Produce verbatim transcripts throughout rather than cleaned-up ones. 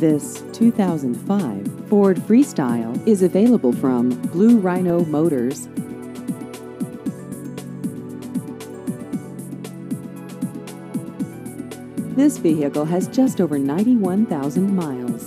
This two thousand five Ford Freestyle is available from Blue Rhino Motors. This vehicle has just over ninety-one thousand miles.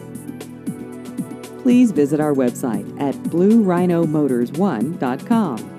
Please visit our website at blue rhino motors one dot com.